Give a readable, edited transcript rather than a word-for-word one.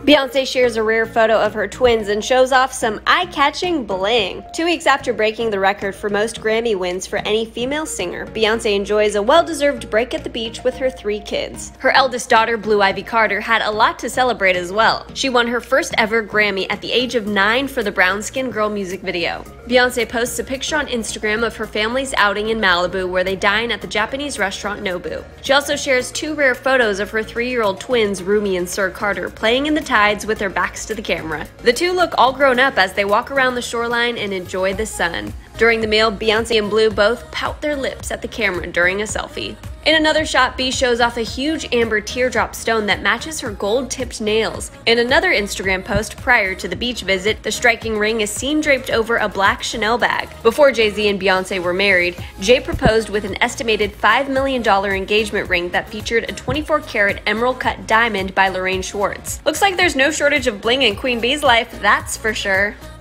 Beyoncé shares a rare photo of her twins and shows off some eye-catching bling. 2 weeks after breaking the record for most Grammy wins for any female singer, Beyoncé enjoys a well-deserved break at the beach with her 3 kids. Her eldest daughter, Blue Ivy Carter, had a lot to celebrate as well. She won her first ever Grammy at the age of 9 for the Brown Skin Girl music video. Beyoncé posts a picture on Instagram of her family's outing in Malibu where they dine at the Japanese restaurant Nobu. She also shares 2 rare photos of her 3-year-old twins, Rumi and Sir Carter, playing in the tides with their backs to the camera. The 2 look all grown up as they walk around the shoreline and enjoy the sun. During the meal, Beyoncé and Blue both pout their lips at the camera during a selfie. In another shot, B shows off a huge amber teardrop stone that matches her gold-tipped nails. In another Instagram post prior to the beach visit, the striking ring is seen draped over a black Chanel bag. Before Jay-Z and Beyoncé were married, Jay proposed with an estimated $5 million engagement ring that featured a 24-karat emerald-cut diamond by Lorraine Schwartz. Looks like there's no shortage of bling in Queen B's life, that's for sure.